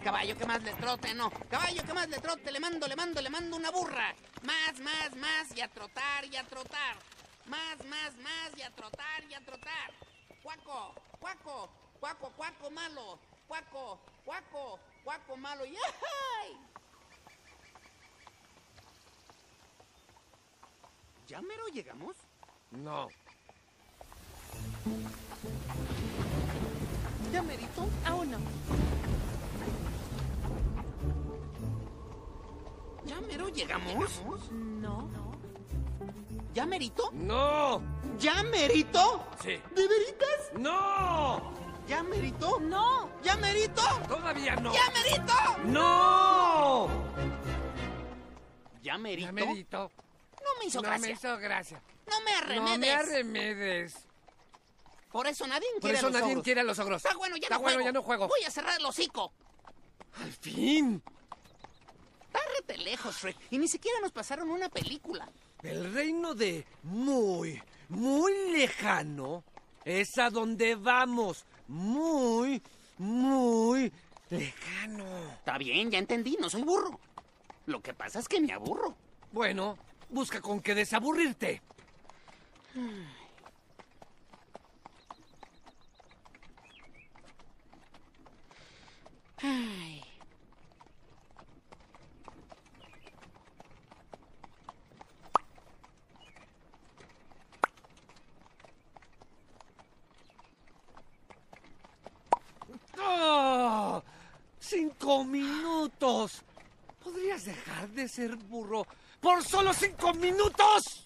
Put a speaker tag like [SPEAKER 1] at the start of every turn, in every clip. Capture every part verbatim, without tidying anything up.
[SPEAKER 1] Caballo que más le trote, no. Caballo que más le trote, le mando, le mando, le mando una burra. Más, más, más, y a trotar, y a trotar. Más, más, más, y a trotar, y a trotar. Cuaco, cuaco, cuaco, cuaco malo. Cuaco, cuaco, cuaco malo. ¡Y ay! ¿Ya mero llegamos?
[SPEAKER 2] No.
[SPEAKER 1] ¿Ya merito?
[SPEAKER 3] Aún no.
[SPEAKER 1] ¿Ya mero llegamos?
[SPEAKER 3] No.
[SPEAKER 1] ¿Ya merito?
[SPEAKER 2] ¡No!
[SPEAKER 1] ¿Ya merito?
[SPEAKER 2] Sí.
[SPEAKER 1] ¿De veritas?
[SPEAKER 2] ¡No!
[SPEAKER 1] ¿Ya merito?
[SPEAKER 3] No.
[SPEAKER 1] ¿Ya merito?
[SPEAKER 2] ¡Todavía no!
[SPEAKER 1] ¿Ya merito?
[SPEAKER 2] ¡No!
[SPEAKER 1] ¿Ya merito?
[SPEAKER 2] Ya merito.
[SPEAKER 1] No me hizo
[SPEAKER 2] No
[SPEAKER 1] gracia.
[SPEAKER 2] me hizo gracia.
[SPEAKER 1] No me arremedes.
[SPEAKER 2] No me arremedes.
[SPEAKER 1] Por eso nadie
[SPEAKER 2] Por
[SPEAKER 1] quiere
[SPEAKER 2] eso
[SPEAKER 1] a los
[SPEAKER 2] nadie
[SPEAKER 1] ogros.
[SPEAKER 2] quiere a los ogros.
[SPEAKER 1] Está bueno, ya
[SPEAKER 2] Está
[SPEAKER 1] no
[SPEAKER 2] bueno,
[SPEAKER 1] juego.
[SPEAKER 2] ya no juego.
[SPEAKER 1] Voy a cerrar el hocico.
[SPEAKER 2] ¡Al fin!
[SPEAKER 1] Está rete lejos, Shrek. Y ni siquiera nos pasaron una película.
[SPEAKER 2] El reino de muy, muy lejano es a donde vamos. Muy, muy lejano.
[SPEAKER 1] Está bien, ya entendí, no soy burro. Lo que pasa es que me aburro.
[SPEAKER 2] Bueno, busca con qué desaburrirte.
[SPEAKER 1] Ay.
[SPEAKER 2] ¡Oh! ¡Cinco minutos! ¿Podrías dejar de ser burro por solo cinco minutos?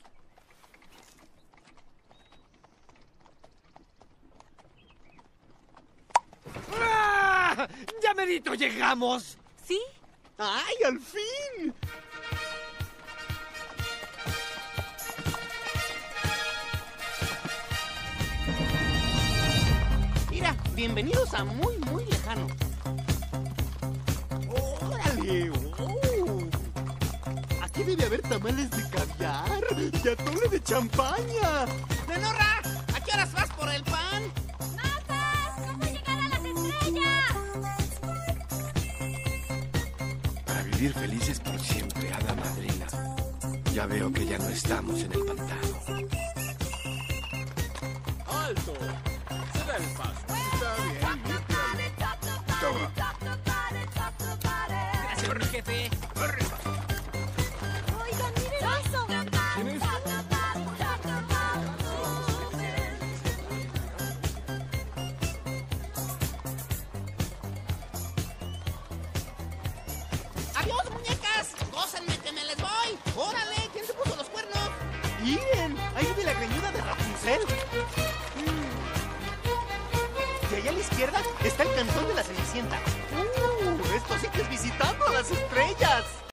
[SPEAKER 2] ¡Ah! ¡Ya merito llegamos!
[SPEAKER 3] ¿Sí?
[SPEAKER 1] ¡Ay, al fin! Mira, bienvenidos a muy, muy lejano. ¡Órale! ¡Oh! Aquí debe haber tamales de caviar y atole de champaña. ¡Menorra! ¿A qué horas vas por el pan?
[SPEAKER 3] ¿Cómo llegar a las estrellas?
[SPEAKER 2] Para vivir felices por siempre, hada madrina. Ya veo que ya no estamos en el pantano.
[SPEAKER 4] ¡Alto! Se da el paso. Está bien,
[SPEAKER 2] Toma.
[SPEAKER 1] Gracias, jefe.
[SPEAKER 3] Oigan, miren eso.
[SPEAKER 4] ¿Quién es?
[SPEAKER 1] ¡Adiós, muñecas! ¡Gócenme que me les voy! ¡Órale! ¿Quién se puso los cuernos? ¡Miren! ¡Ahí viene la greñuda de Rapunzel! Y allá a la izquierda está el cantón de la Cenicienta. ¡Uh! ¡Esto sí que es visitando a las estrellas!